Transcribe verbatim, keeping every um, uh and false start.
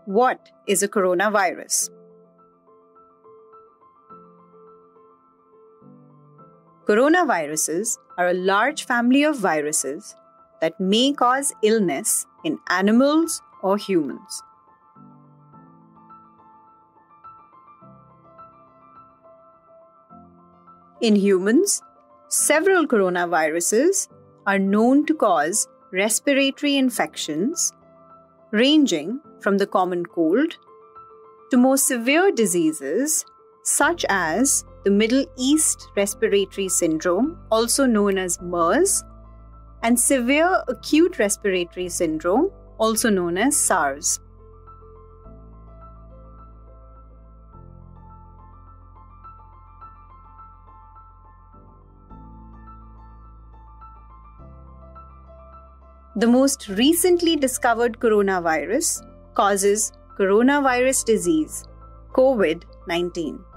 What is a coronavirus? Coronaviruses are a large family of viruses that may cause illness in animals or humans. In humans, several coronaviruses are known to cause respiratory infections, ranging from the common cold to more severe diseases such as the Middle East Respiratory Syndrome, also known as MERS, and Severe Acute Respiratory Syndrome, also known as SARS. The most recently discovered coronavirus causes coronavirus disease, COVID nineteen.